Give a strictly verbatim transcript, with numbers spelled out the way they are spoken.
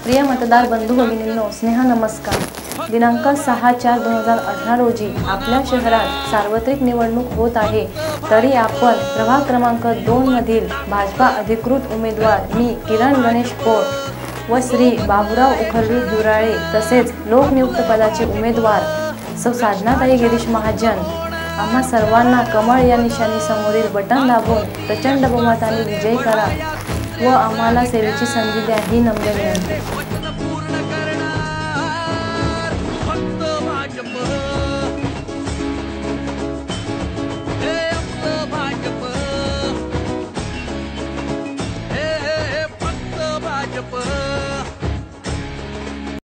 प्रिय मतदार बंधू भगिनींनो, स्नेह नमस्कार। दिनांक सहा चार दोन हजार अठरा रोजी आपल्या शहरात सार्वत्रिक निवडणूक होत आहे, तरी आपण प्रभाग क्रमांक दोन मधील भाजपा अधिकृत उमेदवार मी किरण गणेश पोळ व श्री बाबूराव उखरवी दुराळे तसेच लोकनियुक्त पदाचे उमेदवार सौ साधनाताई गिरीश महाजन आम्हा सर्वांना कमळ या निशाणी समोरील बटन दाबून प्रचंड बहुमताने विजयी करा व आम्हाला सेवेची संधी द्या ही नम्र विनंती।